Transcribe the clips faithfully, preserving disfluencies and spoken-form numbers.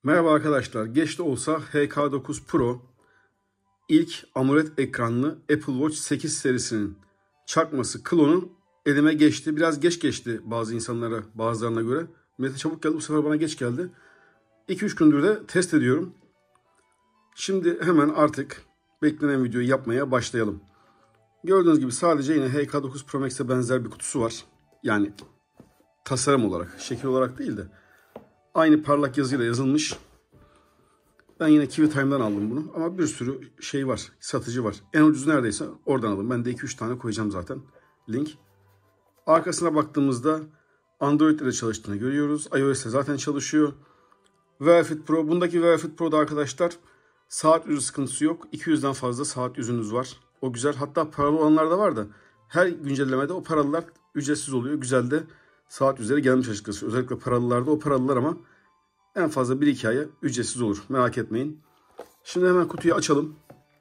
Merhaba arkadaşlar. Geç de olsa H K dokuz Pro ilk AMOLED ekranlı Apple Watch sekiz serisinin çakması, klonu elime geçti. Biraz geç geçti bazı insanlara, bazılarına göre. Millete çabuk geldi, bu sefer bana geç geldi. iki üç gündür de test ediyorum. Şimdi hemen artık beklenen videoyu yapmaya başlayalım. Gördüğünüz gibi sadece yine H K dokuz Pro Max'e benzer bir kutusu var. Yani tasarım olarak, şekil olarak değil de aynı parlak yazıyla yazılmış. Ben yine Kiwi Time'dan aldım bunu. Ama bir sürü şey var, satıcı var. En ucuz neredeyse oradan aldım. Ben de iki üç tane koyacağım zaten. Link. Arkasına baktığımızda Android ile çalıştığını görüyoruz. iOS'te zaten çalışıyor. Wear Fit Pro. Bundaki Wear Fit Pro'da arkadaşlar saat yüzü sıkıntısı yok. iki yüzden fazla saat yüzünüz var. O güzel. Hatta paralı olanlar da var da her güncellemede o paralılar ücretsiz oluyor. Güzel de saat yüzleri gelmiş açıkçası. Özellikle paralılarda o paralılar ama en fazla bir iki aya ücretsiz olur. Merak etmeyin. Şimdi hemen kutuyu açalım.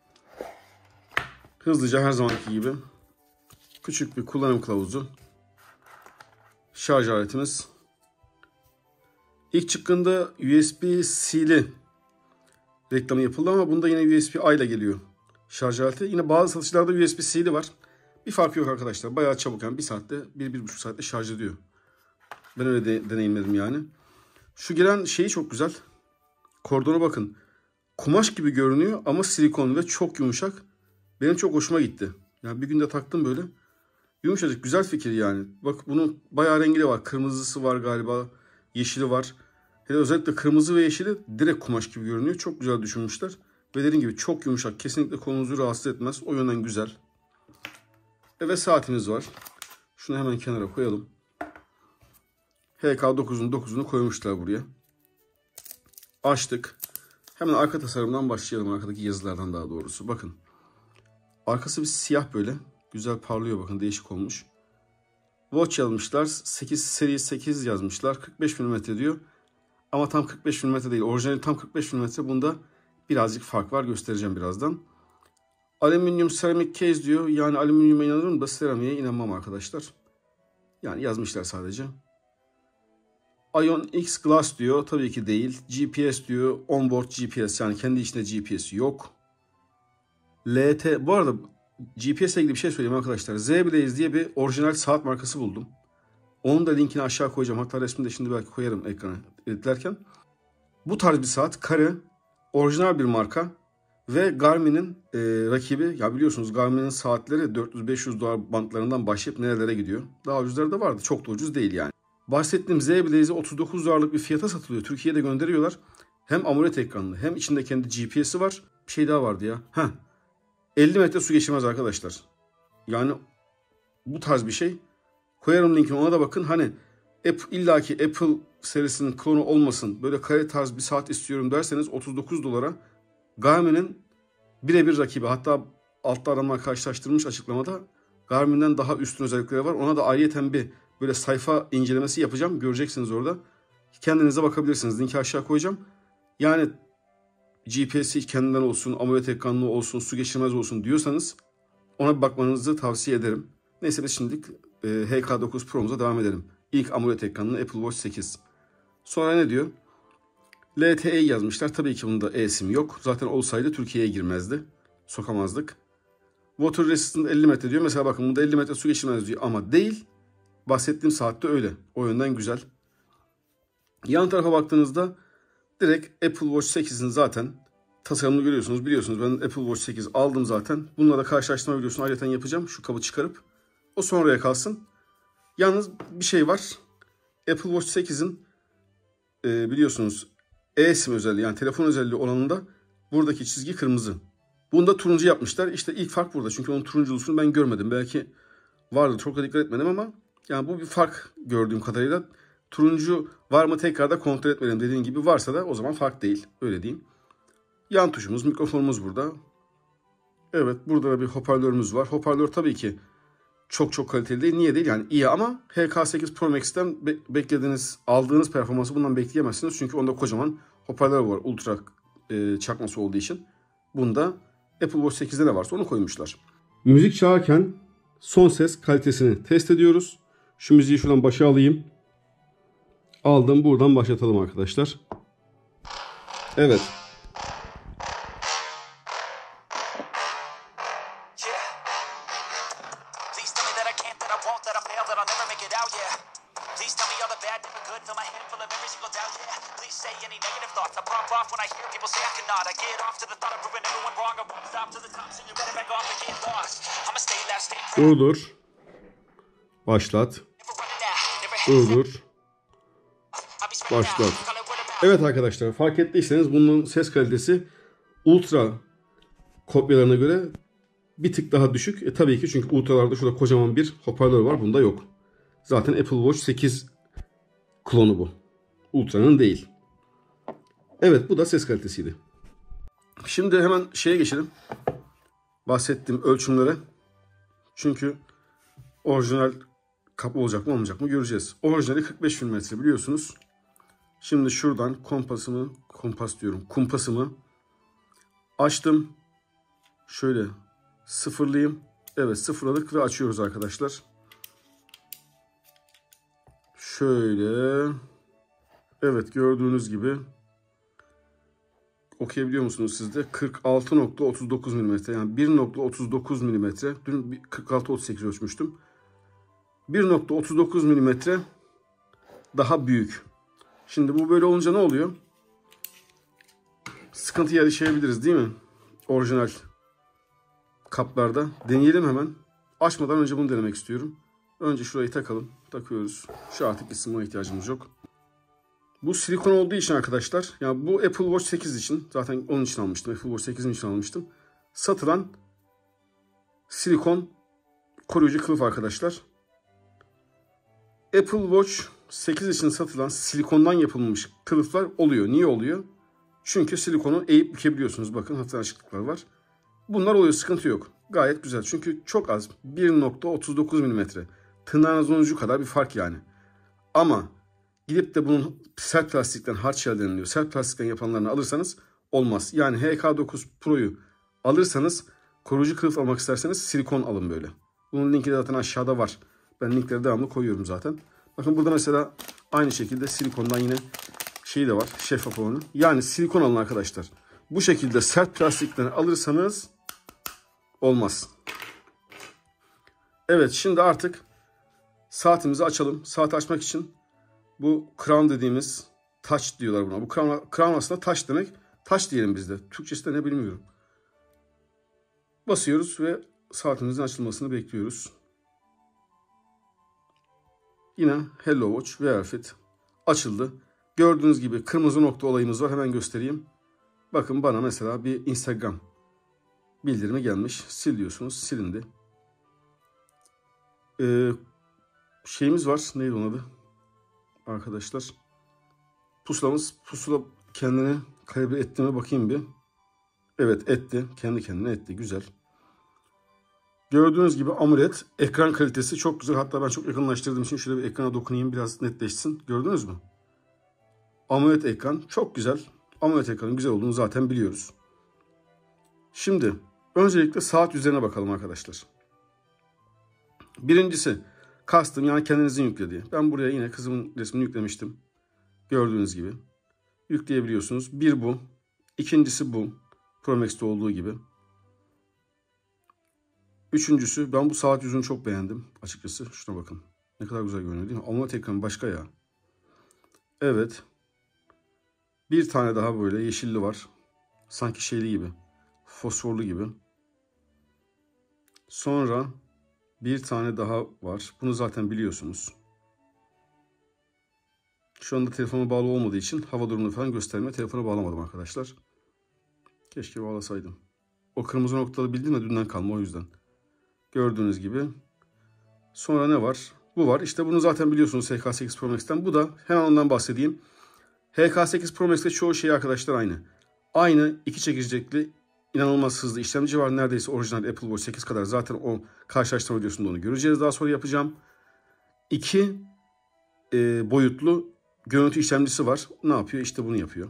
Hızlıca her zamanki gibi. Küçük bir kullanım kılavuzu. Şarj aletimiz. İlk çıktığında U S B-C'li reklamı yapıldı ama bunda yine U S B-A ile geliyor şarj aleti. Yine bazı satışlarda U S B-C'li var. Bir farkı yok arkadaşlar. Bayağı çabuk, yani bir saatte, bir, bir buçuk saatte şarj ediyor. Ben öyle de, deneyimledim yani. Şu giren şeyi çok güzel. Kordona bakın. Kumaş gibi görünüyor ama silikon ve çok yumuşak. Benim çok hoşuma gitti. Yani bir günde taktım böyle. Yumuşacık, güzel fikir yani. Bak bunun bayağı rengi de var. Kırmızısı var galiba. Yeşili var. Hele özellikle kırmızı ve yeşili direkt kumaş gibi görünüyor. Çok güzel düşünmüşler. Ve dediğim gibi çok yumuşak. Kesinlikle kolunuzu rahatsız etmez. O yönden güzel. Ve saatimiz var. Şunu hemen kenara koyalım. H K dokuzun dokuzunu koymuşlar buraya. Açtık. Hemen arka tasarımdan başlayalım. Arkadaki yazılardan daha doğrusu. Bakın. Arkası bir siyah böyle. Güzel parlıyor, bakın, değişik olmuş. Watch yazmışlar. sekiz seri sekiz yazmışlar. kırk beş milimetre diyor. Ama tam kırk beş milimetre değil. Orijinali tam kırk beş milimetre. Bunda birazcık fark var. Göstereceğim birazdan. Alüminyum seramik case diyor. Yani alüminyuma inanırım da seramiğe inanmam arkadaşlar. Yani yazmışlar sadece. Ion X Glass diyor. Tabii ki değil. G P S diyor. Onboard G P S. Yani kendi içinde G P S yok. L T. Bu arada G P S ile ilgili bir şey söyleyeyim arkadaşlar. Z-Blaze diye bir orijinal saat markası buldum. Onun da linkini aşağı koyacağım. Hatta resmini de şimdi belki koyarım ekrana editlerken. Bu tarz bir saat. Kare. Orijinal bir marka. Ve Garmin'in e, rakibi. Ya biliyorsunuz Garmin'in saatleri dört yüz beş yüz dolar bantlarından başlayıp nerelere gidiyor. Daha ucuzları da vardı. Çok da ucuz değil yani. Bahsettiğim Z-Blaze'e otuz dokuz dolarlık bir fiyata satılıyor. Türkiye'de gönderiyorlar. Hem AMOLED ekranlı hem içinde kendi G P S'i var. Bir şey daha vardı ya. Heh. elli metre su geçirmez arkadaşlar. Yani bu tarz bir şey. Koyarım linkini, ona da bakın. Hani Apple, illaki Apple serisinin klonu olmasın, böyle kare tarz bir saat istiyorum derseniz otuz dokuz dolara Garmin'in birebir rakibi. Hatta altta adamlar karşılaştırmış açıklamada. Garmin'den daha üstün özellikleri var. Ona da ayrıyeten bir böyle sayfa incelemesi yapacağım. Göreceksiniz orada. Kendinize bakabilirsiniz. Linki aşağı koyacağım. Yani G P S'i kendinden olsun, AMOLED ekranlı olsun, su geçirmez olsun diyorsanız ona bir bakmanızı tavsiye ederim. Neyse biz şimdi e, H K dokuz Pro'muza devam edelim. İlk AMOLED ekranlı Apple Watch sekiz. Sonra ne diyor? L T E yazmışlar. Tabii ki bunda eSIM yok. Zaten olsaydı Türkiye'ye girmezdi. Sokamazdık. Water resistant elli metre diyor. Mesela bakın bunda elli metre su geçirmez diyor ama değil. Bahsettiğim saatte öyle. O yönden güzel. Yan tarafa baktığınızda direkt Apple Watch sekizin zaten tasarımını görüyorsunuz. Biliyorsunuz ben Apple Watch sekiz aldım zaten. Bununla da karşılaştırma videosunu ayrıca yapacağım. Şu kabı çıkarıp. O sonraya kalsın. Yalnız bir şey var. Apple Watch sekizin e, biliyorsunuz eSIM özelliği, yani telefon özelliği olanında buradaki çizgi kırmızı. Bunda turuncu yapmışlar. İşte ilk fark burada. Çünkü onun turunculusunu ben görmedim. Belki vardı, çok da dikkat etmedim ama yani bu bir fark gördüğüm kadarıyla. Turuncu var mı tekrar da kontrol etmedim. Dediğim gibi varsa da o zaman fark değil. Öyle diyeyim. Yan tuşumuz, mikrofonumuz burada. Evet, burada da bir hoparlörümüz var. Hoparlör tabii ki çok çok kaliteli değil. Niye değil? Yani iyi ama H K sekiz Pro Max'ten be beklediğiniz, aldığınız performansı bundan bekleyemezsiniz. Çünkü onda kocaman hoparlör var. Ultra e, çakması olduğu için. Bunda Apple Watch sekizde ne varsa onu koymuşlar. Müzik çalarken son ses kalitesini test ediyoruz. Şu müziği şuradan başa alayım. Aldım. Buradan başlatalım arkadaşlar. Evet. Durdur. Başlat. Durdur. Başlat. Evet arkadaşlar, fark ettiyseniz bunun ses kalitesi ultra kopyalarına göre bir tık daha düşük. E tabii ki, çünkü ultralarda şurada kocaman bir hoparlör var. Bunda yok. Zaten Apple Watch sekiz klonu bu. Ultra'nın değil. Evet, bu da ses kalitesiydi. Şimdi hemen şeye geçelim. Bahsettiğim ölçümlere. Çünkü orijinal kapı olacak mı olmayacak mı göreceğiz. Orijinali kırk beş milimetre biliyorsunuz. Şimdi şuradan kompasımı, kompas diyorum, kumpasımı açtım. Şöyle sıfırlayayım. Evet, sıfırladık ve açıyoruz arkadaşlar. Şöyle. Evet, gördüğünüz gibi. Okuyabiliyor musunuz siz de? kırk altı nokta otuz dokuz milimetre, yani bir nokta otuz dokuz milimetre. Dün kırk altı otuz sekiz ölçmüştüm. bir nokta otuz dokuz milimetre daha büyük. Şimdi bu böyle olunca ne oluyor? Sıkıntı yaşayabiliriz değil mi? Orijinal kaplarda. Deneyelim hemen. Açmadan önce bunu denemek istiyorum. Önce şurayı takalım. Takıyoruz. Şu artık gitsin, buna ihtiyacımız yok. Bu silikon olduğu için arkadaşlar, yani bu Apple Watch sekiz için, zaten onun için almıştım. Apple Watch sekizin için almıştım. Satılan silikon koruyucu kılıf arkadaşlar. Apple Watch sekiz için satılan silikondan yapılmış kılıflar oluyor. Niye oluyor? Çünkü silikonu eğip bükebiliyorsunuz. Bakın, hafiften açıklıklar var. Bunlar oluyor, sıkıntı yok. Gayet güzel. Çünkü çok az. bir nokta otuz dokuz milimetre. Tırnağınızın ucu kadar bir fark yani. Ama gidip de bunun sert plastikten, hard shell deniliyor, sert plastikten yapanlarını alırsanız olmaz. Yani H K dokuz Pro'yu alırsanız, koruyucu kılıf almak isterseniz silikon alın böyle. Bunun linki de zaten aşağıda var. Ben linkleri devamlı koyuyorum zaten. Bakın burada mesela aynı şekilde silikondan yine şeyi de var, şeffaf olanı. Yani silikon alın arkadaşlar. Bu şekilde sert plastikten alırsanız olmaz. Evet, şimdi artık saatimizi açalım. Saat açmak için bu crown dediğimiz, touch diyorlar buna. Bu crown, crown aslında touch demek. Touch diyelim bizde. Türkçesi de ne bilmiyorum. Basıyoruz ve saatimizin açılmasını bekliyoruz. Yine Hello Watch Wear Fit açıldı. Gördüğünüz gibi kırmızı nokta olayımız var. Hemen göstereyim. Bakın, bana mesela bir Instagram bildirimi gelmiş. Sil diyorsunuz. Silindi. Ee, şeyimiz var. Neydi onun adı? Arkadaşlar. Pusulamız. Pusula kendini kalibre etti mi bakayım bir. Evet, etti. Kendi kendine etti. Güzel. Gördüğünüz gibi AMOLED. Ekran kalitesi çok güzel. Hatta ben çok yakınlaştırdığım için şöyle bir ekrana dokunayım, biraz netleşsin. Gördünüz mü? AMOLED ekran. Çok güzel. AMOLED ekranın güzel olduğunu zaten biliyoruz. Şimdi öncelikle saat üzerine bakalım arkadaşlar. Birincisi custom, yani kendinizin yüklediği. Ben buraya yine kızımın resmini yüklemiştim. Gördüğünüz gibi. Yükleyebiliyorsunuz. Bir bu. İkincisi bu. Pro Max'te olduğu gibi. Üçüncüsü, ben bu saat yüzünü çok beğendim açıkçası. Şuna bakın. Ne kadar güzel görünüyor değil mi? AMOLED ekranı başka ya. Evet. Bir tane daha böyle yeşilli var. Sanki şeyli gibi. Fosforlu gibi. Sonra bir tane daha var. Bunu zaten biliyorsunuz. Şu anda telefona bağlı olmadığı için hava durumunu falan göstermeye telefona bağlamadım arkadaşlar. Keşke bağlasaydım. O kırmızı noktalı bildiğim de dünden kalma, o yüzden. Gördüğünüz gibi. Sonra ne var? Bu var. İşte bunu zaten biliyorsunuz H K sekiz Pro Max'ten. Bu da, hemen ondan bahsedeyim. H K sekiz Pro Max'te çoğu şey arkadaşlar aynı. Aynı iki çekirdekli inanılmaz hızlı işlemci var. Neredeyse orijinal Apple Watch sekiz kadar. Zaten o karşılaştırma videosunda onu göreceğiz. Daha sonra yapacağım. İki e, boyutlu görüntü işlemcisi var. Ne yapıyor? İşte bunu yapıyor.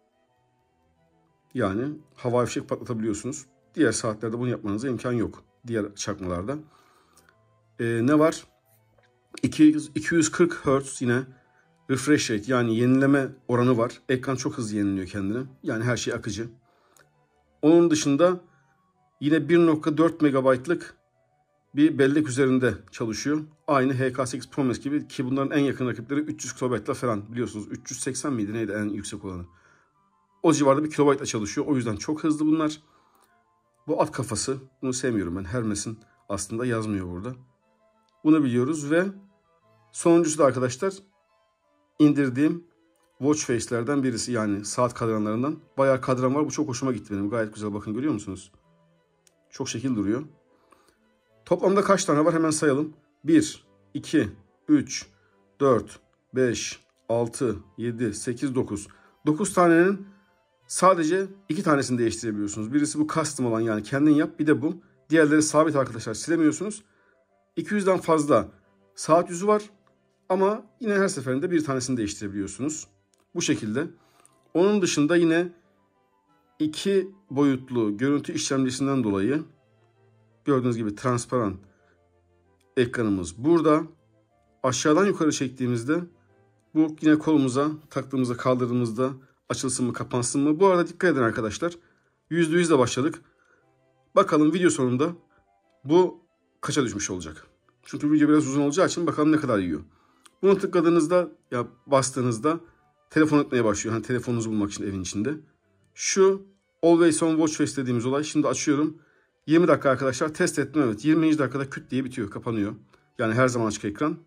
Yani havai fişek patlatabiliyorsunuz. Diğer saatlerde bunu yapmanıza imkan yok. Diğer çakmalarda. E, ne var? iki yüz kırk hertz yine refresh rate yani yenileme oranı var. Ekran çok hızlı yeniliyor kendine. Yani her şey akıcı. Onun dışında yine bir nokta dört megabaytlık bir bellek üzerinde çalışıyor. Aynı H K sekiz Pro Max gibi ki bunların en yakın rakipleri üç yüz kilobaytla falan biliyorsunuz. üç yüz seksen miydi neydi en yüksek olanı. O civarda bir kilobaytla çalışıyor. O yüzden çok hızlı bunlar. Bu at kafası. Bunu sevmiyorum ben. Hermes'in aslında yazmıyor burada. Bunu biliyoruz ve sonuncusu da arkadaşlar indirdiğim watch face'lerden birisi. Yani saat kadranlarından. Bayağı kadran var. Bu çok hoşuma gitti benim. Gayet güzel. Bakın görüyor musunuz? Çok şekil duruyor. Toplamda kaç tane var? Hemen sayalım. bir, iki, üç, dört, beş, altı, yedi, sekiz, dokuz. dokuz tanenin sadece iki tanesini değiştirebiliyorsunuz. Birisi bu custom olan yani kendin yap. Bir de bu. Diğerleri sabit arkadaşlar. Silemiyorsunuz. iki yüzden fazla saat yüzü var. Ama yine her seferinde bir tanesini değiştirebiliyorsunuz. Bu şekilde. Onun dışında yine iki boyutlu görüntü işlemcisinden dolayı gördüğünüz gibi transparan ekranımız burada. Aşağıdan yukarı çektiğimizde bu yine kolumuza taktığımızda kaldırdığımızda açılsın mı kapansın mı? Bu arada dikkat edin arkadaşlar. yüzde yüz ile başladık. Bakalım video sonunda bu kaça düşmüş olacak. Çünkü video biraz uzun olacağı için bakalım ne kadar yiyor. Bunu tıkladığınızda ya bastığınızda telefon etmeye başlıyor. Hani telefonunuzu bulmak için evin içinde. Şu Always On Watch Face dediğimiz olay. Şimdi açıyorum. yirmi dakika arkadaşlar test ettim. Evet yirminci dakikada küt diye bitiyor. Kapanıyor. Yani her zaman açık ekran.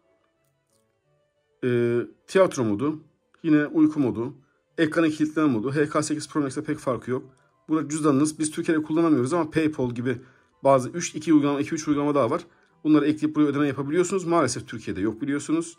Ee, tiyatro modu. Yine uyku modu. Ekranı kilitleme modu. H K sekiz Pro Max'te pek farkı yok. Burada cüzdanınız. Biz Türkiye'de kullanamıyoruz ama PayPal gibi bazı üç iki uygulama iki üç uygulama daha var. Bunları ekleyip buraya ödeme yapabiliyorsunuz. Maalesef Türkiye'de yok biliyorsunuz.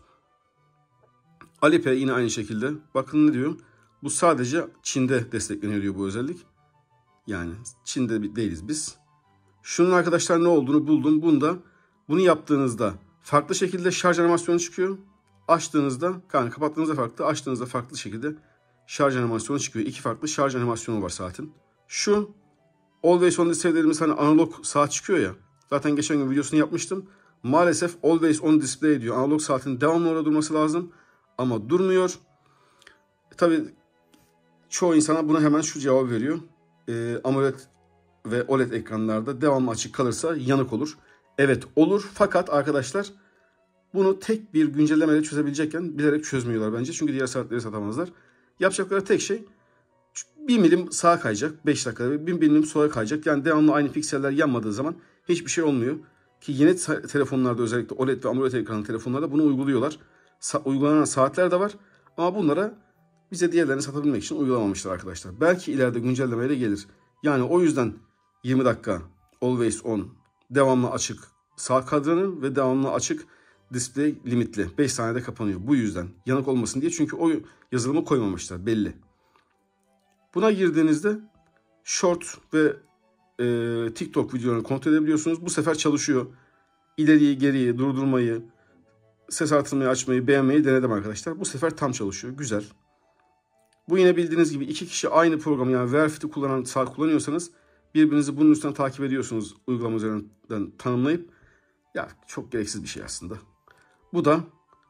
Alipay yine aynı şekilde. Bakın ne diyor? Bu sadece Çin'de destekleniyor diyor bu özellik. Yani Çin'de değiliz biz. Şunun arkadaşlar ne olduğunu buldum. Bunda bunu yaptığınızda farklı şekilde şarj animasyonu çıkıyor. Açtığınızda, yani kapattığınızda farklı, açtığınızda farklı şekilde şarj animasyonu çıkıyor. İki farklı şarj animasyonu var saatin. Şu Always On Display dediğimiz hani analog saat çıkıyor ya. Zaten geçen gün videosunu yapmıştım. Maalesef Always On Display diyor. Analog saatin devamlı orada durması lazım. Ama durmuyor. E, tabii çoğu insana buna hemen şu cevabı veriyor. E, AMOLED ve O L E D ekranlarda devamlı açık kalırsa yanık olur. Evet olur fakat arkadaşlar bunu tek bir güncellemeyle çözebilecekken bilerek çözmüyorlar bence. Çünkü diğer saatleri satamazlar. Yapacakları tek şey bir milim sağa kayacak. beş dakikada bir milim sola kayacak. Yani devamlı aynı pikseller yanmadığı zaman hiçbir şey olmuyor. Ki yeni telefonlarda özellikle O L E D ve AMOLED ekranlı telefonlarda bunu uyguluyorlar. Sa uygulanan saatler de var. Ama bunlara bize diğerlerini satabilmek için uygulamamışlar arkadaşlar. Belki ileride güncellemeyle gelir. Yani o yüzden yirmi dakika Always On devamlı açık saat kadranı ve devamlı açık display limitli. beş saniyede kapanıyor. Bu yüzden yanık olmasın diye. Çünkü o yazılımı koymamışlar belli. Buna girdiğinizde short ve e, TikTok videolarını kontrol edebiliyorsunuz. Bu sefer çalışıyor. İleriyi geriyi durdurmayı, ses artırmayı açmayı beğenmeyi denedim arkadaşlar. Bu sefer tam çalışıyor. Güzel. Bu yine bildiğiniz gibi iki kişi aynı programı yani Wearfit'i kullanan saat kullanıyorsanız birbirinizi bunun üstünden takip ediyorsunuz uygulama üzerinden tanımlayıp. Ya çok gereksiz bir şey aslında. Bu da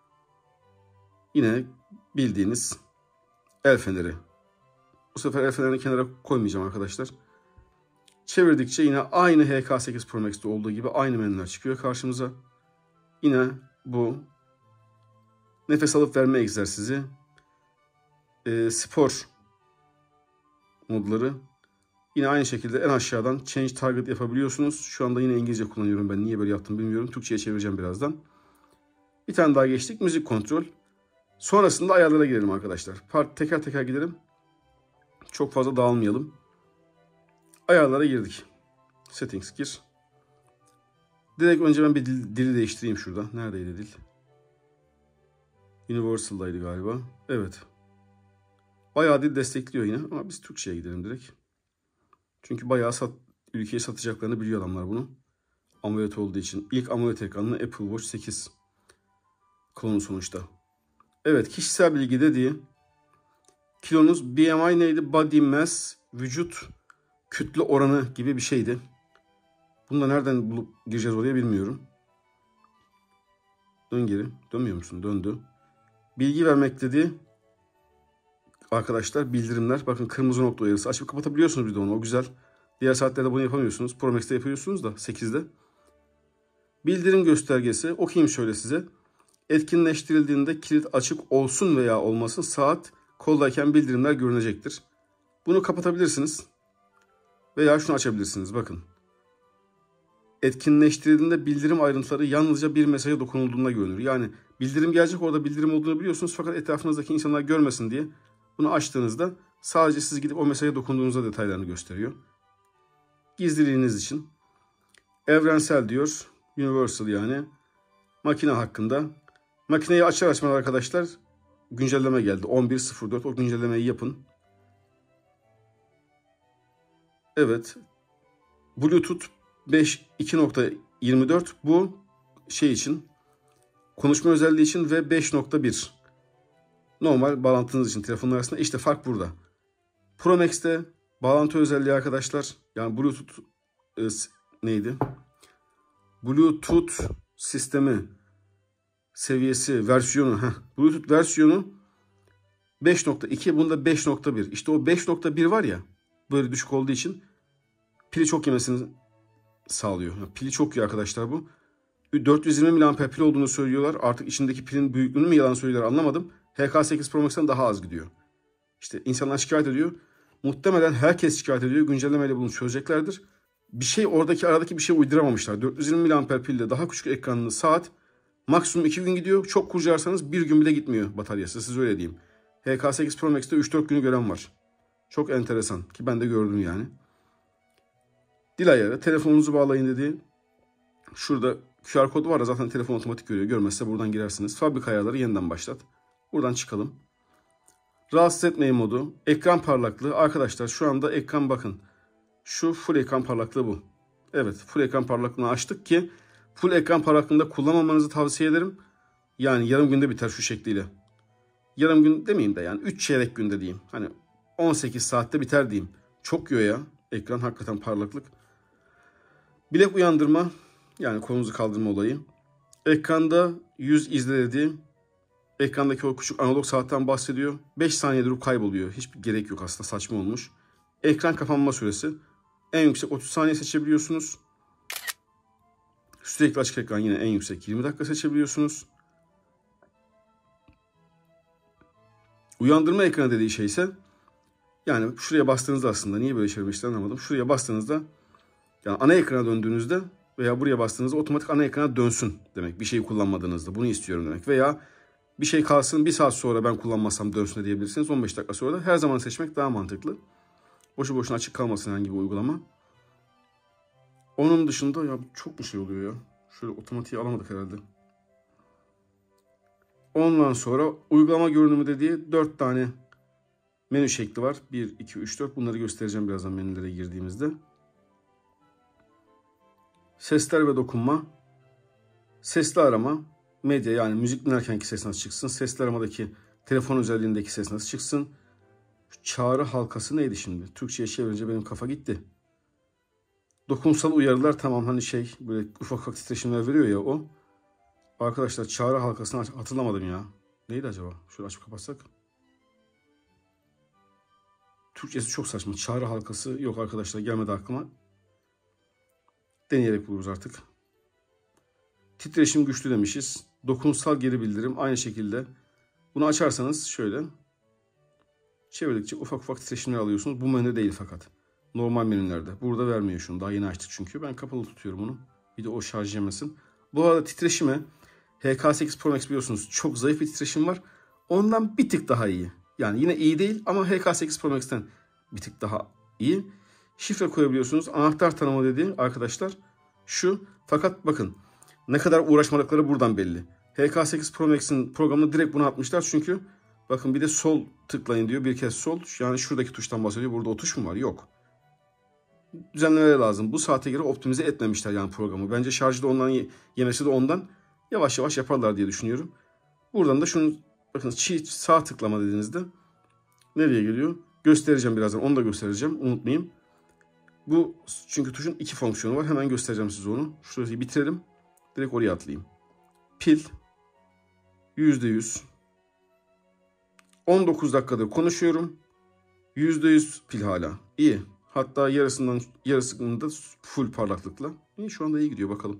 yine bildiğiniz el feneri. Bu sefer el fenerini kenara koymayacağım arkadaşlar. Çevirdikçe yine aynı H K sekiz Pro Max'te olduğu gibi aynı menüler çıkıyor karşımıza. Yine bu nefes alıp verme egzersizi, e, spor modları. Yine aynı şekilde en aşağıdan change target yapabiliyorsunuz. Şu anda yine İngilizce kullanıyorum ben. Niye böyle yaptım bilmiyorum. Türkçe'ye çevireceğim birazdan. Bir tane daha geçtik. Müzik kontrol. Sonrasında ayarlara girelim arkadaşlar. Part teker teker gidelim. Çok fazla dağılmayalım. Ayarlara girdik. Settings gir. Direkt önce ben bir dil, dili değiştireyim şurada. Neredeydi dil? Universal'daydı galiba. Evet. Bayağı dil destekliyor yine ama biz Türkçe'ye gidelim direkt. Çünkü bayağı sat, ülkeye satacaklarını biliyor adamlar bunu. AMOLED olduğu için. İlk AMOLED ekranlı Apple Watch sekiz. Klonu sonuçta. Evet, kişisel bilgi dediği kilonuz B M I neydi? Body Mass, vücut kütle oranı gibi bir şeydi. Bunu da nereden bulup gireceğiz oraya bilmiyorum. Dön geri. Dönmüyor musun? Döndü. Bilgi vermek dediği arkadaşlar bildirimler. Bakın kırmızı nokta uyarısı. Açıp kapatabiliyorsunuz bir de onu. O güzel. Diğer saatlerde bunu yapamıyorsunuz. Pro Max'te yapıyorsunuz da sekizde. Bildirim göstergesi. Okuyayım şöyle size. Etkinleştirildiğinde kilit açık olsun veya olmasın saat koldayken bildirimler görünecektir. Bunu kapatabilirsiniz. Veya şunu açabilirsiniz. Bakın. Etkinleştirildiğinde bildirim ayrıntıları yalnızca bir mesaja dokunulduğunda görünür. Yani bildirim gelecek, orada bildirim olduğunu biliyorsunuz fakat etrafınızdaki insanlar görmesin diye bunu açtığınızda sadece siz gidip o mesaja dokunduğunuzda detaylarını gösteriyor. Gizliliğiniz için. Evrensel diyor. Universal yani. Makine hakkında. Makineyi açar açmaz arkadaşlar güncelleme geldi. on bir nokta sıfır dört o güncellemeyi yapın. Evet. Bluetooth beş iki nokta yirmi dört bu şey için, konuşma özelliği için ve beş nokta bir normal bağlantınız için telefonlar arasında. İşte fark burada. Pro Max'te bağlantı özelliği arkadaşlar, yani Bluetooth e, neydi? Bluetooth sistemi seviyesi versiyonu heh, Bluetooth versiyonu beş nokta iki, bunda beş nokta bir. İşte o beş nokta bir var ya, böyle düşük olduğu için pili çok yemesini sağlıyor. Pili çok iyi arkadaşlar bu. dört yüz yirmi miliamper pil olduğunu söylüyorlar. Artık içindeki pilin büyüklüğünü mü yalan söylüyorlar anlamadım. H K sekiz Pro Max'ten daha az gidiyor. İşte insanlar şikayet ediyor. Muhtemelen herkes şikayet ediyor. Güncellemeyle bunu çözeceklerdir. Bir şey, oradaki aradaki bir şey uyduramamışlar. dört yüz yirmi miliamper pille daha küçük ekranlı saat maksimum iki gün gidiyor. Çok kurcalarsanız bir gün bile gitmiyor bataryası. Size öyle diyeyim. H K sekiz Pro Max'te üç dört günü gören var. Çok enteresan ki ben de gördüm yani. Dil ayarı. Telefonunuzu bağlayın dediği. Şurada Q R kodu var da zaten telefon otomatik görüyor. Görmezse buradan girersiniz. Fabrika ayarları yeniden başlat. Buradan çıkalım. Rahatsız etmeyin modu. Ekran parlaklığı. Arkadaşlar şu anda ekran bakın. Şu full ekran parlaklığı bu. Evet, full ekran parlaklığını açtık ki full ekran parlaklığında kullanmamanızı tavsiye ederim. Yani yarım günde biter şu şekliyle. Yarım gün demeyeyim de yani üç çeyrek günde diyeyim. Hani on sekiz saatte biter diyeyim. Çok yiyor ya. Ekran hakikaten parlaklık. Bilek uyandırma. Yani kolunuzu kaldırma olayı. Ekranda yüz izlediği, ekrandaki o küçük analog saatten bahsediyor. beş saniye durup kayboluyor. Hiçbir gerek yok aslında, saçma olmuş. Ekran kapanma süresi. En yüksek otuz saniye seçebiliyorsunuz. Sürekli açık ekran yine en yüksek yirmi dakika seçebiliyorsunuz. Uyandırma ekranı dediği şey ise, yani şuraya bastığınızda, aslında niye böyle çevirmişler anlamadım. Şuraya bastığınızda, yani ana ekrana döndüğünüzde veya buraya bastığınızda otomatik ana ekrana dönsün demek. Bir şeyi kullanmadığınızda bunu istiyorum demek. Veya bir şey kalsın bir saat sonra ben kullanmazsam dönsün de diyebilirsiniz. on beş dakika sonra da her zaman seçmek daha mantıklı. Boşu boşuna açık kalmasın herhangi bir uygulama. Onun dışında ya çok bir şey oluyor ya. Şöyle otomatiği alamadık herhalde. Ondan sonra uygulama görünümü dediği dört tane menü şekli var. bir, iki, üç, dört. Bunları göstereceğim birazdan menülere girdiğimizde. Sesler ve dokunma. Sesli arama. Medya, yani müzik dinlerkenki ses nasıl çıksın. Sesli aramadaki telefon özelliğindeki ses nasıl çıksın. Şu çağrı halkası neydi şimdi? Türkçe'ye çevirince benim kafa gitti. Dokunsal uyarılar, tamam, hani şey böyle ufak ufak titreşimler veriyor ya o. Arkadaşlar çağrı halkasını hatırlamadım ya. Neydi acaba? Şöyle açıp kapatsak. Türkçesi çok saçma. Çağrı halkası yok arkadaşlar, gelmedi aklıma. Deneyerek buluruz artık. Titreşim güçlü demişiz. Dokunsal geri bildirim aynı şekilde. Bunu açarsanız şöyle çevirdikçe ufak ufak titreşimler alıyorsunuz. Bu menü değil fakat. Normal menülerde. Burada vermiyor şunu. Daha yeni açtık çünkü. Ben kapalı tutuyorum onu. Bir de o şarj yemesin. Bu arada titreşime H K sekiz Pro Max biliyorsunuz çok zayıf bir titreşim var. Ondan bir tık daha iyi. Yani yine iyi değil ama H K sekiz Pro Max'ten bir tık daha iyi. Şifre koyabiliyorsunuz. Anahtar tanıma dediği arkadaşlar şu. Fakat bakın ne kadar uğraşmadıkları buradan belli. H K sekiz Pro Max'in programını direkt buna atmışlar çünkü bakın bir de sol tıklayın diyor. Bir kez sol. Yani şuradaki tuştan bahsediyor. Burada o tuş mu var? Yok. Düzenlemeleri lazım. Bu saate göre optimize etmemişler yani programı. Bence şarjı da ondan, yemesi de ondan. Yavaş yavaş yaparlar diye düşünüyorum. Buradan da şunu bakın, çift sağ tıklama dediğinizde nereye geliyor? Göstereceğim birazdan. Onu da göstereceğim. Unutmayayım. Bu çünkü tuşun iki fonksiyonu var. Hemen göstereceğim size onu. Şurayı bitirelim. Direkt oraya atlayayım. Pil yüzde yüz. on dokuz dakikadır konuşuyorum. yüzde yüz pil hala. İyi. Hatta yarısından yarısında full parlaklıkla. İyi, şu anda iyi gidiyor bakalım.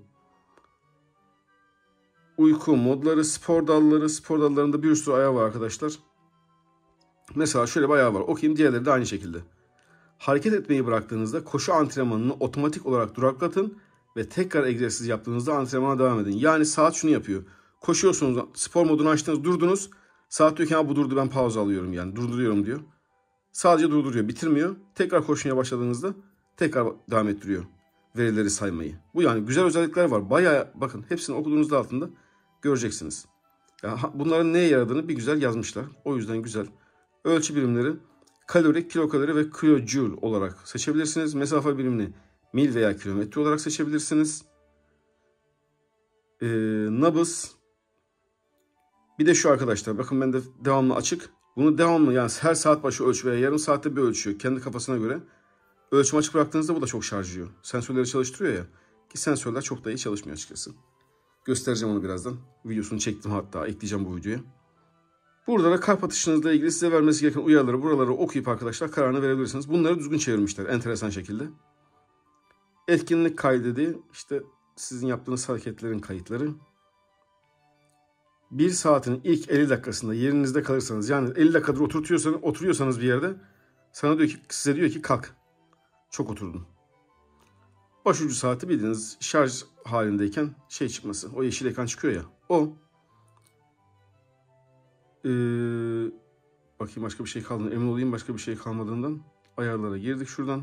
Uyku modları, spor dalları. Spor dallarında bir sürü ayağı var arkadaşlar. Mesela şöyle bir ayağı var. Okuyayım, diğerleri de aynı şekilde. Hareket etmeyi bıraktığınızda koşu antrenmanını otomatik olarak duraklatın ve tekrar egzersiz yaptığınızda antrenmana devam edin. Yani saat şunu yapıyor. Koşuyorsunuz, spor modunu açtınız, durdunuz. Saat diyor ki ha bu durdu, ben pauza alıyorum, yani durduruyorum diyor. Sadece durduruyor, bitirmiyor. Tekrar koşmaya başladığınızda tekrar devam ettiriyor verileri saymayı. Bu yani güzel özellikler var. Bayağı bakın, hepsini okuduğunuzda altında göreceksiniz. Yani bunların neye yaradığını bir güzel yazmışlar. O yüzden güzel. Ölçü birimleri kalori, kilokalori ve kilojoule olarak seçebilirsiniz. Mesafe birimini mil veya kilometre olarak seçebilirsiniz. Ee, nabız. Bir de şu arkadaşlar, bakın ben de devamlı açık. Bunu devamlı, yani her saat başı ölçü veya yarım saatte bir ölçüyor. Kendi kafasına göre. Ölçüm açık bıraktığınızda bu da çok şarj yiyor. Sensörleri çalıştırıyor ya. Ki sensörler çok da iyi çalışmıyor açıkçası. Göstereceğim onu birazdan. Videosunu çektim, hatta ekleyeceğim bu videoya. Burada da kalp atışınızla ilgili size vermesi gereken uyarıları, buraları okuyup arkadaşlar kararını verebilirsiniz. Bunları düzgün çevirmişler enteresan şekilde. Etkinlik kaydedi. İşte sizin yaptığınız hareketlerin kayıtları. Bir saatin ilk elli dakikasında yerinizde kalırsanız, yani elli dakikadır oturtuyorsanız, oturuyorsanız bir yerde, sana diyor ki, size diyor ki kalk. Çok oturdun. Başucu saati bildiğiniz şarj halindeyken şey çıkması. O yeşil ekran çıkıyor ya. O. Ee, bakayım başka bir şey kaldı mı? Emin olayım başka bir şey kalmadığından. Ayarlara girdik şuradan.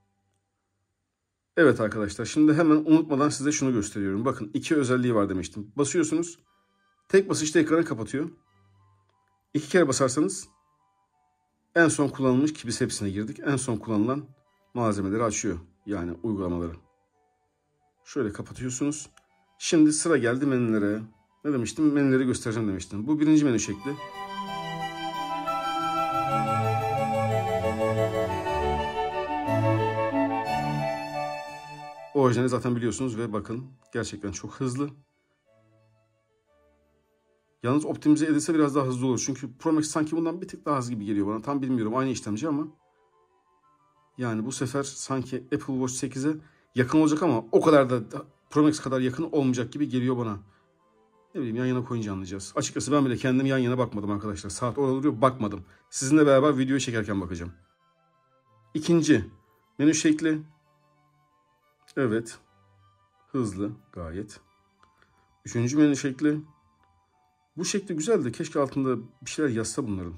Evet arkadaşlar, şimdi hemen unutmadan size şunu gösteriyorum. Bakın, iki özelliği var demiştim. Basıyorsunuz. Tek basışta ekranı kapatıyor. İki kere basarsanız en son kullanılmış, ki biz hepsine girdik, en son kullanılan malzemeleri açıyor. Yani uygulamaları. Şöyle kapatıyorsunuz. Şimdi sıra geldi menülere. Ne demiştim? Menüleri göstereceğim demiştim. Bu birinci menü şekli. Orijinali zaten biliyorsunuz ve bakın gerçekten çok hızlı. Yalnız optimize edilse biraz daha hızlı olur. Çünkü Pro Max sanki bundan bir tık daha hızlı gibi geliyor bana. Tam bilmiyorum, aynı işlemci ama. Yani bu sefer sanki Apple Watch sekize yakın olacak ama o kadar da Pro Max kadar yakın olmayacak gibi geliyor bana. Ne bileyim, yan yana koyunca anlayacağız. Açıkçası ben bile kendim yan yana bakmadım arkadaşlar. Saat orada duruyor, bakmadım. Sizinle beraber videoyu çekerken bakacağım. İkinci menü şekli. Evet. Hızlı gayet. Üçüncü menü şekli. Bu şekli güzeldi. Keşke altında bir şeyler yazsa bunların.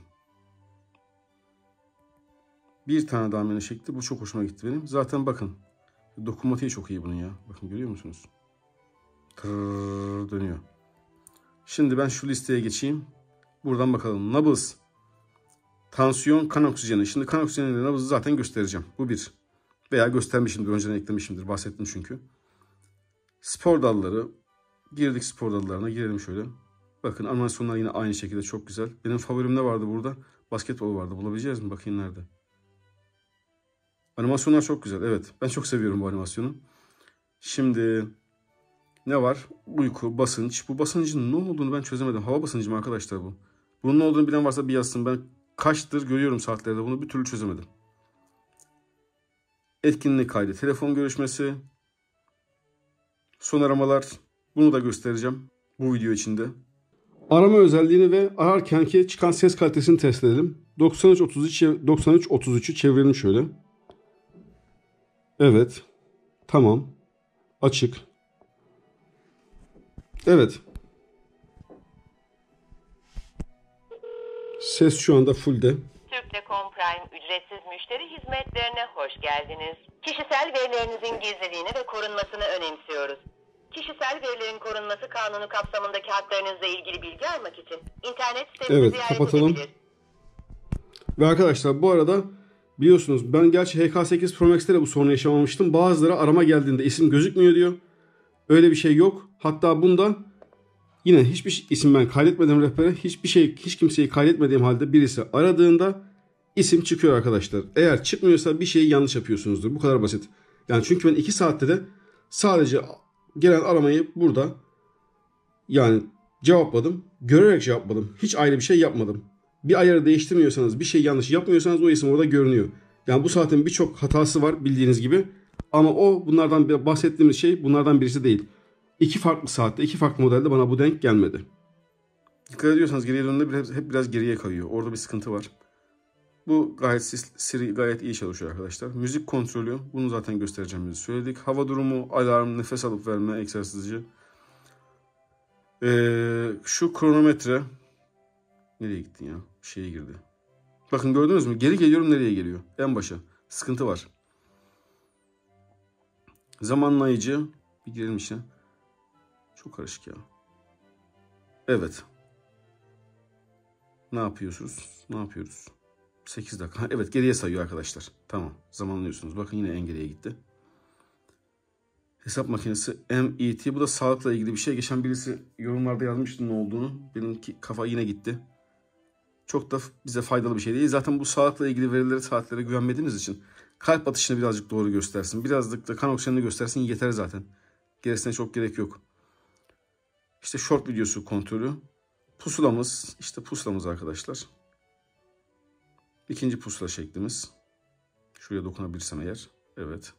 Bir tane daha menü şekli. Bu çok hoşuma gitti benim. Zaten bakın. Dokunmatiği çok iyi bunun ya. Bakın, görüyor musunuz? Tırrrr dönüyor. Şimdi ben şu listeye geçeyim. Buradan bakalım. Nabız. Tansiyon, kan oksijeni. Şimdi kan oksijeniyle nabızı zaten göstereceğim. Bu bir. Veya göstermişimdir. Önceden eklemişimdir. Bahsettim çünkü. Spor dalları. Girdik spor dallarına. Girelim şöyle. Bakın animasyonlar yine aynı şekilde çok güzel. Benim favorim ne vardı burada? Basketbol vardı. Bulabileceğiz mi? Bakayım nerede? Animasyonlar çok güzel. Evet. Ben çok seviyorum bu animasyonu. Şimdi ne var? Uyku, basınç. Bu basıncın ne olduğunu ben çözemedim. Hava basıncı mı arkadaşlar bu? Bunun ne olduğunu bilen varsa bir yazsın. Ben kaçtır görüyorum saatlerde. Bunu bir türlü çözemedim. Etkinlik kaydı. Telefon görüşmesi. Son aramalar. Bunu da göstereceğim bu video içinde. Arama özelliğini ve ararkenki çıkan ses kalitesini test edelim. doksan üç otuz üç doksan üç otuz üçü çevirelim şöyle. Evet. Tamam. Açık. Evet. Ses şu anda fullde. Türk Telekom Prime ücretsiz müşteri hizmetlerine hoş geldiniz. Kişisel verilerinizin gizliliğini ve korunmasını önemsiyoruz. Kişisel verilerin korunması kanunu kapsamındaki haklarınızla ilgili bilgi almak için internet sitemizi evet, ziyaret kapatalım. edebilir. Ve arkadaşlar bu arada biliyorsunuz ben gerçi H K sekiz Pro Max'te de bu sorunu yaşamamıştım. Bazıları arama geldiğinde isim gözükmüyor diyor. Öyle bir şey yok. Hatta bunda yine hiçbir isim ben kaydetmedim rehbere. Hiçbir şey, hiç kimseyi kaydetmediğim halde birisi aradığında isim çıkıyor arkadaşlar. Eğer çıkmıyorsa bir şeyi yanlış yapıyorsunuzdur. Bu kadar basit. Yani çünkü ben iki saatte de sadece gelen aramayı burada yani cevapladım. Görerek cevapladım. Hiç ayrı bir şey yapmadım. bir ayarı değiştirmiyorsanız, bir şey yanlış yapmıyorsanız o isim orada görünüyor. Yani bu saatin birçok hatası var bildiğiniz gibi. Ama o bunlardan bahsettiğimiz şey bunlardan birisi değil. İki farklı saatte, iki farklı modelde bana bu denk gelmedi. Dikkat ediyorsanız geriye döndüğünde hep biraz geriye kayıyor. Orada bir sıkıntı var. Bu gayet Siri gayet iyi çalışıyor arkadaşlar. Müzik kontrolü, bunu zaten göstereceğimizi söyledik. Hava durumu, alarm, nefes alıp verme, egzersizci. Ee, şu kronometre. Nereye gittin ya? Şeye girdi. Bakın gördünüz mü? Geri geliyorum, nereye geliyor? En başa. Sıkıntı var. Zamanlayıcı. Bir girelim işe. Çok karışık ya. Evet. Ne yapıyorsunuz? Ne yapıyoruz? sekiz dakika. Evet, geriye sayıyor arkadaşlar. Tamam. Zamanlıyorsunuz. Bakın yine en geriye gitti. Hesap makinesi M E T. Bu da sağlıkla ilgili bir şey. Geçen birisi yorumlarda yazmıştı ne olduğunu. Benimki kafa yine gitti. Çok da bize faydalı bir şey değil. Zaten bu sağlıkla ilgili verilere, saatlere güvenmediğimiz için kalp atışını birazcık doğru göstersin. Birazcık da kan oksijenini göstersin, yeter zaten. Gerisine çok gerek yok. İşte short videosu kontrolü. Pusulamız. İşte pusulamız arkadaşlar. İkinci pusula şeklimiz. Şuraya dokunabilirsem eğer. Evet.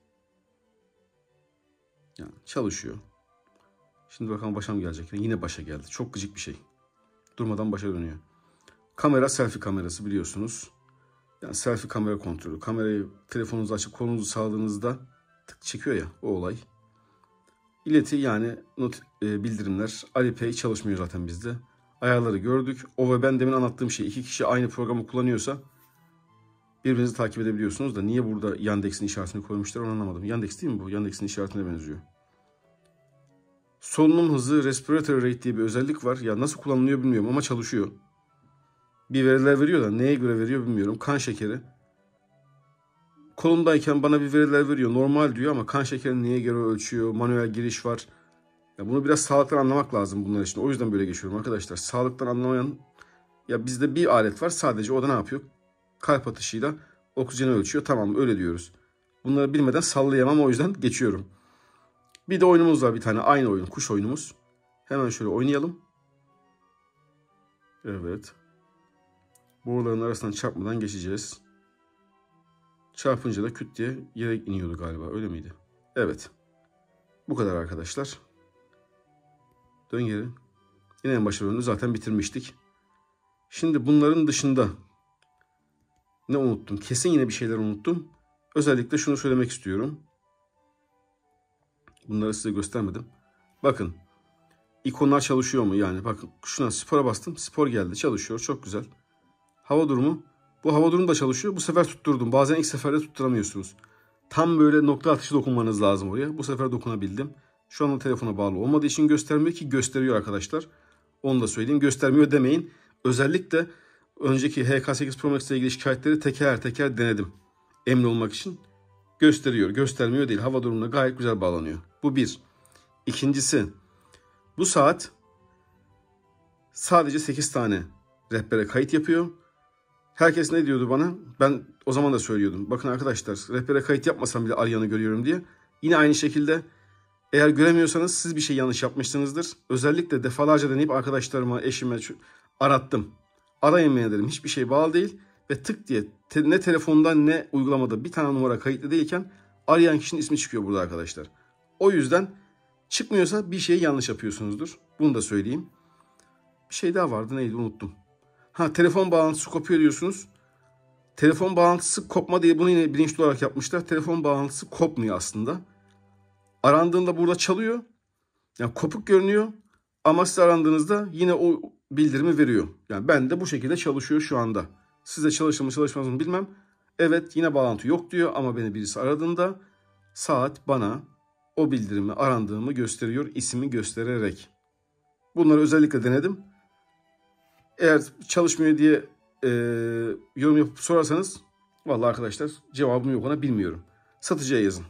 Yani çalışıyor. Şimdi bakalım başa mı gelecek? Yine başa geldi. Çok gıcık bir şey. Durmadan başa dönüyor. Kamera selfie kamerası biliyorsunuz. Yani selfie kamera kontrolü. Kamerayı telefonunuzu açıp kolunuzu sağladığınızda tık çekiyor ya, o olay. İleti yani not, e, bildirimler. Alipay çalışmıyor zaten bizde. Ayarları gördük. O ve ben demin anlattığım şey, iki kişi aynı programı kullanıyorsa birbirinizi takip edebiliyorsunuz da niye burada Yandex'in işaretini koymuşlar onu anlamadım. Yandex değil mi bu? Yandex'in işaretine benziyor. Solunum hızı, respiratory rate diye bir özellik var. Ya nasıl kullanılıyor bilmiyorum ama çalışıyor. Bir veriler veriyor da neye göre veriyor bilmiyorum. Kan şekeri. Kolumdayken bana bir veriler veriyor. Normal diyor ama kan şekerini neye göre ölçüyor? Manuel giriş var. Ya bunu biraz sağlıktan anlamak lazım bunlar için. O yüzden böyle geçiyorum arkadaşlar. Sağlıktan anlamayan, ya bizde bir alet var sadece, o da ne yapıyor? Kalp atışıyla oksijeni ölçüyor. Tamam, öyle diyoruz. Bunları bilmeden sallayamam, o yüzden geçiyorum. Bir de oyunumuz var bir tane, aynı oyun, kuş oyunumuz. Hemen şöyle oynayalım. Evet. Boruların arasından çarpmadan geçeceğiz. Çarpınca da küt diye yere iniyordu galiba, öyle miydi? Evet. Bu kadar arkadaşlar. Dön geri. Yine en başa döndü, zaten bitirmiştik. Şimdi bunların dışında ne unuttum? Kesin yine bir şeyler unuttum. Özellikle şunu söylemek istiyorum. Bunları size göstermedim. Bakın. İkonlar çalışıyor mu? Yani bakın şuna spora bastım. Spor geldi. Çalışıyor. Çok güzel. Hava durumu. Bu hava durumu da çalışıyor. Bu sefer tutturdum. Bazen ilk seferde tutturamıyorsunuz. Tam böyle nokta atışı dokunmanız lazım oraya. Bu sefer dokunabildim. Şu anda telefona bağlı olmadığı için göstermiyor ki, gösteriyor arkadaşlar. Onu da söyleyeyim. Göstermiyor demeyin. Özellikle önceki H K sekiz Pro Max ile ilgili şikayetleri teker teker denedim. Emin olmak için. Gösteriyor. Göstermiyor değil. Hava durumuna gayet güzel bağlanıyor. Bu bir. İkincisi. Bu saat sadece sekiz tane rehbere kayıt yapıyor. Herkes ne diyordu bana? Ben o zaman da söylüyordum. Bakın arkadaşlar, rehbere kayıt yapmasam bile arayanı görüyorum diye. Yine aynı şekilde eğer göremiyorsanız siz bir şey yanlış yapmışsınızdır. Özellikle defalarca deneyip arkadaşlarıma, eşime arattım. Arayın beni dedim. Hiçbir şey bağlı değil. Ve tık diye te ne telefondan ne uygulamada bir tane numara kayıtlı değilken arayan kişinin ismi çıkıyor burada arkadaşlar. O yüzden çıkmıyorsa bir şeyi yanlış yapıyorsunuzdur. Bunu da söyleyeyim. Bir şey daha vardı, neydi unuttum. Ha, telefon bağlantısı kopuyor diyorsunuz. Telefon bağlantısı kopma diye bunu yine bilinçli olarak yapmışlar. Telefon bağlantısı kopmuyor aslında. Arandığında burada çalıyor. Yani kopuk görünüyor. Ama siz arandığınızda yine o bildirimi veriyor. Yani ben de bu şekilde çalışıyor şu anda. Size çalışır mı çalışmaz mı bilmem. Evet, yine bağlantı yok diyor ama beni birisi aradığında saat bana o bildirimi, arandığımı gösteriyor, ismi göstererek. Bunları özellikle denedim. Eğer çalışmıyor diye e, yorum yapıp sorarsanız vallahi arkadaşlar cevabım yok, ona bilmiyorum. Satıcıya yazın.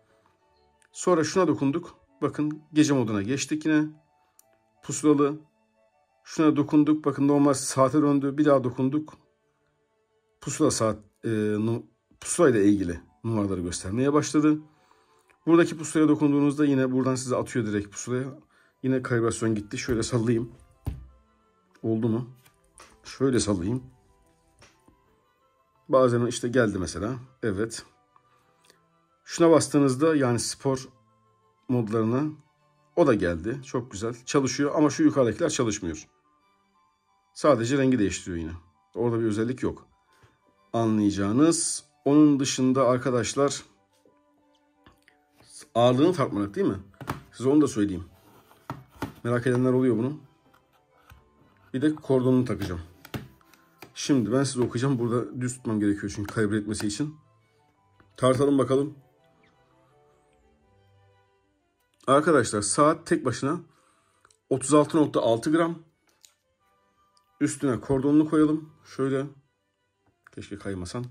Sonra şuna dokunduk. Bakın gece moduna geçtik yine. Pusulalı. Şuna dokunduk. Bakın normal saate döndü. Bir daha dokunduk. Pusula saat e, pusula ile ilgili numaraları göstermeye başladı. Buradaki pusulaya dokunduğunuzda yine buradan size atıyor direkt pusulaya. Yine kalibrasyon gitti. Şöyle sallayayım. Oldu mu? Şöyle sallayayım. Bazen işte geldi mesela. Evet. Şuna bastığınızda yani spor modlarına o da geldi. Çok güzel. Çalışıyor ama şu yukarıdakiler çalışmıyor. Sadece rengi değiştiriyor yine. Orada bir özellik yok. Anlayacağınız. Onun dışında arkadaşlar ağırlığını tartmadık değil mi? Size onu da söyleyeyim. Merak edenler oluyor bunu. Bir de kordonunu takacağım. Şimdi ben size okuyacağım. Burada düz tutmam gerekiyor çünkü kalibre etmesi için. Tartalım bakalım. Arkadaşlar saat tek başına otuz altı nokta altı gram. Üstüne kordonunu koyalım. Şöyle. Keşke kaymasan.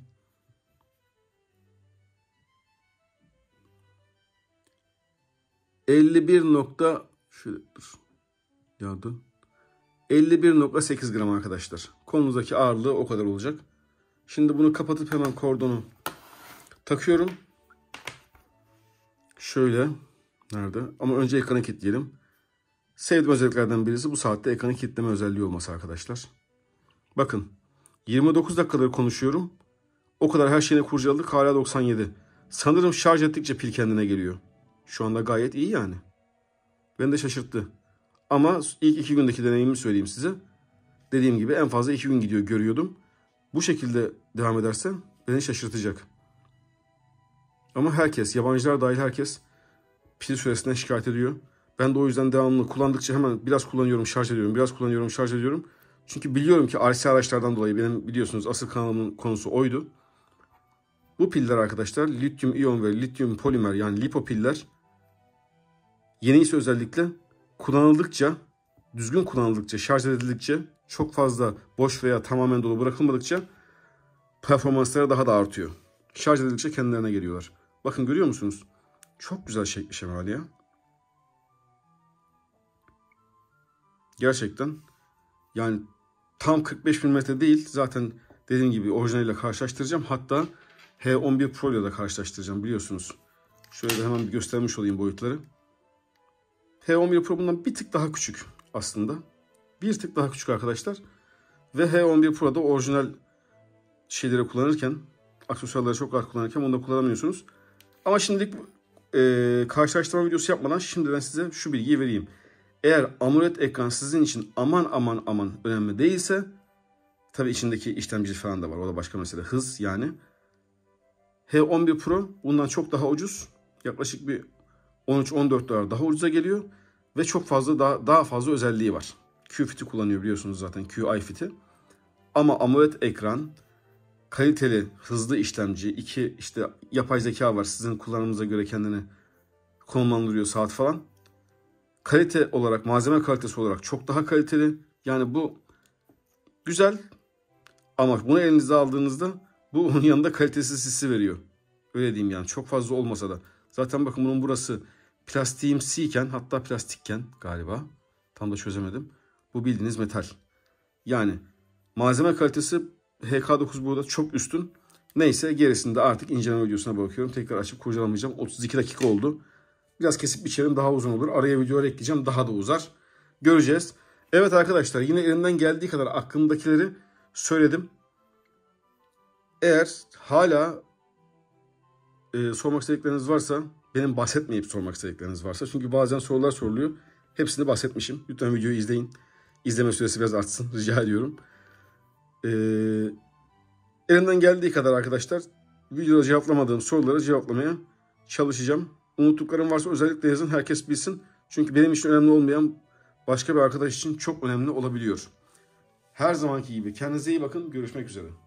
elli bir nokta şöyle dur. Ya dur. elli bir nokta sekiz gram arkadaşlar. Kolumuzdaki ağırlığı o kadar olacak. Şimdi bunu kapatıp hemen kordonu takıyorum. Şöyle. Nerede? Ama önce ekranı kilitleyelim. Sevdiğim özelliklerden birisi bu saatte ekranı kilitleme özelliği olması arkadaşlar. Bakın. yirmi dokuz dakikadır konuşuyorum. O kadar her şeyini kurcaladık. Hala doksan yedi. Sanırım şarj ettikçe pil kendine geliyor. Şu anda gayet iyi yani. Beni de şaşırttı. Ama ilk iki gündeki deneyimimi söyleyeyim size. Dediğim gibi en fazla iki gün gidiyor görüyordum. Bu şekilde devam ederse beni şaşırtacak. Ama herkes, yabancılar dahil herkes pil süresinden şikayet ediyor. Ben de o yüzden devamlı kullandıkça hemen biraz kullanıyorum, şarj ediyorum, biraz kullanıyorum, şarj ediyorum. Çünkü biliyorum ki R C araçlardan dolayı benim biliyorsunuz asıl kanalımın konusu oydu. Bu piller arkadaşlar lityum iyon ve lityum polimer yani lipo piller yeniyse özellikle kullanıldıkça, düzgün kullanıldıkça, şarj edildikçe, çok fazla boş veya tamamen dolu bırakılmadıkça performansları daha da artıyor. Şarj edildikçe kendilerine geliyorlar. Bakın görüyor musunuz? Çok güzel şekli şemali ya. Gerçekten yani tam kırk beş milimetre değil. Zaten dediğim gibi orijinaliyle karşılaştıracağım. Hatta H on bir Pro ile de karşılaştıracağım biliyorsunuz. Şöyle de hemen bir göstermiş olayım boyutları. H on bir Pro bundan bir tık daha küçük aslında. Bir tık daha küçük arkadaşlar. Ve H on bir Pro'da orijinal şeyleri kullanırken, aksesuarları çok rahat kullanırken bunu da kullanamıyorsunuz. Ama şimdilik e, karşılaştırma videosu yapmadan şimdiden size şu bilgiyi vereyim. Eğer AMOLED ekran sizin için aman aman aman önemli değilse, tabi içindeki işlemci falan da var. O da başka mesele. Hız yani. H on bir Pro bundan çok daha ucuz. Yaklaşık bir on üç on dört dolar daha ucuza geliyor. Ve çok fazla daha, daha fazla özelliği var. Q-Fit'i kullanıyor biliyorsunuz zaten. Q I Fit'i. Ama AMOLED ekran, kaliteli, hızlı işlemci, iki işte yapay zeka var. Sizin kullanımınıza göre kendini konumlandırıyor saat falan. Kalite olarak, malzeme kalitesi olarak çok daha kaliteli. Yani bu güzel ama bunu elinize aldığınızda bu onun yanında kalitesiz hissi veriyor. Öyle diyeyim yani çok fazla olmasa da. Zaten bakın bunun burası plastiğimsiyken, hatta plastikken galiba. Tam da çözemedim. Bu bildiğiniz metal. Yani malzeme kalitesi H K dokuz burada çok üstün. Neyse gerisinde artık inceleme videosuna bakıyorum. Tekrar açıp kurcalamayacağım. otuz iki dakika oldu. Biraz kesip biçerim daha uzun olur. Araya videolar ekleyeceğim daha da uzar. Göreceğiz. Evet arkadaşlar yine elimden geldiği kadar aklımdakileri söyledim. Eğer hala e, sormak istedikleriniz varsa, benim bahsetmeyip sormak istedikleriniz varsa. Çünkü bazen sorular soruluyor. Hepsini bahsetmişim. Lütfen videoyu izleyin. İzleme süresi biraz artsın. Rica ediyorum. Ee, elimden geldiği kadar arkadaşlar videoda cevaplamadığım soruları cevaplamaya çalışacağım. Unuttuklarım varsa özellikle yazın. Herkes bilsin. Çünkü benim için önemli olmayan başka bir arkadaş için çok önemli olabiliyor. Her zamanki gibi kendinize iyi bakın. Görüşmek üzere.